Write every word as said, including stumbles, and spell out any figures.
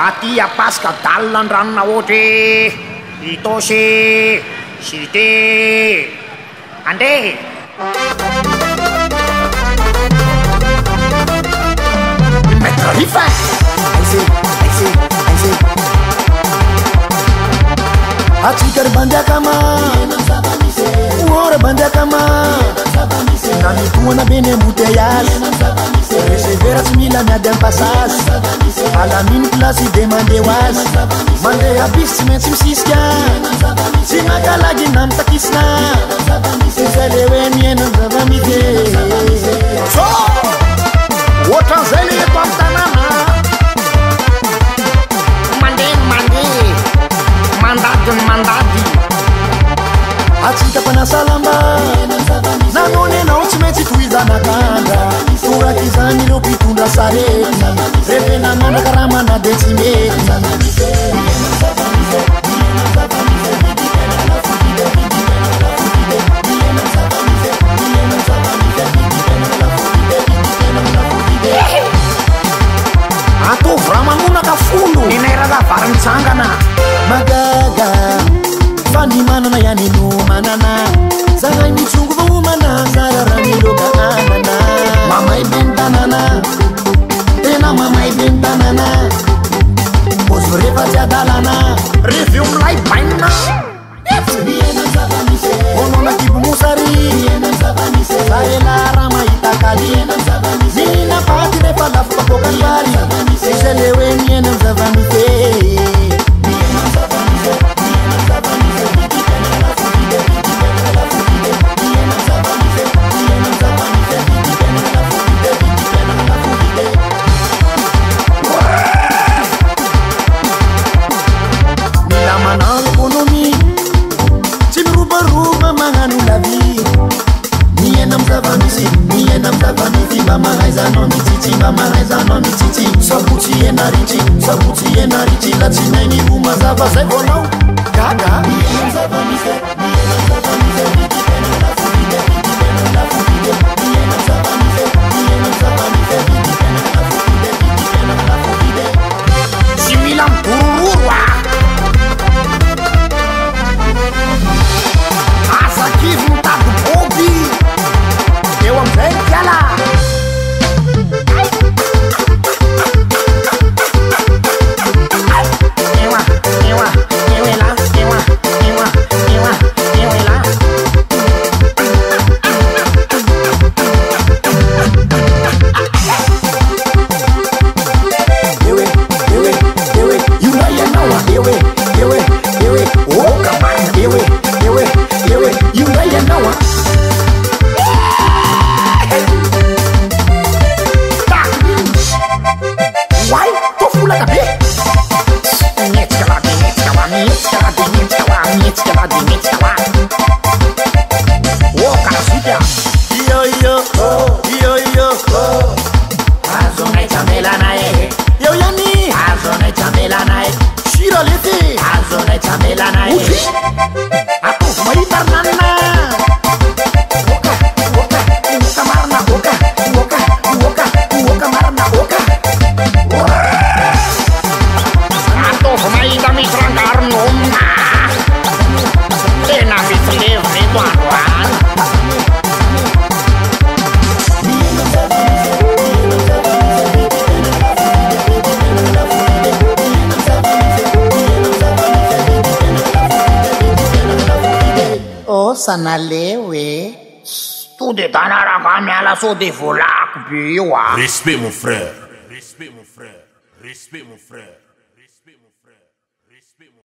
aty apasika dalina andranona ohatry itosy sité ande maître rifa aise aise aise atikary bandiakama ora bandiakama namitoana beny embouteillage recevera tsy mila miady am passage alaminy plasy de mandeha hoazy mandeha bisy tsy maintsy misisika tsy makalagy na mitakisina zay le hoe miaina ny zava-misy so ohatran'izay le eto amin'ny tanàna mandeha mandeha mandady ny mandady atsika mpanasalamba nanony anao tsy maintsy tohizanakandra toraky izany ireo mpitondra sarety revena mandraka raha mana de tsy mety atovy raha manonaka folo ninairaga vary mitsangana magaga fa ny manana ihany no manana zagnay mitsongo fa homana zara raha miloka anana mamay be ny tanana tena mamay be ny tanana ozy rehefa tsy adalana reveo milay bainina onona kibo mosary zaela raha mahita kaly mihina paty rehefa lafo kapokany vary izay le hoe miaina ny zava-misy mila manao ekonomi tsy mirobaroba magnano lavi miaina am zava-misy miaina am zava-misy mba mahaizanao mitsitsy mba mahaizanao mitsitsy sabotsy enaritsy sabotsy enaritsy la tsy nainy ro mazava zay vonao gaga miaina am zava-misy miaina am zava-misy vitipena lafovide vitipena lafovide miaina am zava-misy miaina am zava-misy vitipena lafovide vitipena lafovide tsy mila miborororo a asakivy mitady boby eo amizay ny piala ewa ewa eo ela ewa ewa ewa eo ela ewe ewe ewe yuna yanawa ewe ewe ewe oka bana ewe ewe ewe yuna yanawa wai tofulaka be mietsika va de mietsika va mietsika va de mietsika va mietsika va de mietsika va o karasupya iyo iyo iyo iyo azonay tsamelanae eo yani azonay tsamelanae shira lety azonay tsamelanae atovy mahita rinanina oka oka oka marina oka oka oka oka marina oka atovy mahita misy rangaronona tena misy levy eto androany o sanaleo e to de tanaraka miala so de volako be io a Respect mon frère. Respect mon frère. Respect mon frère.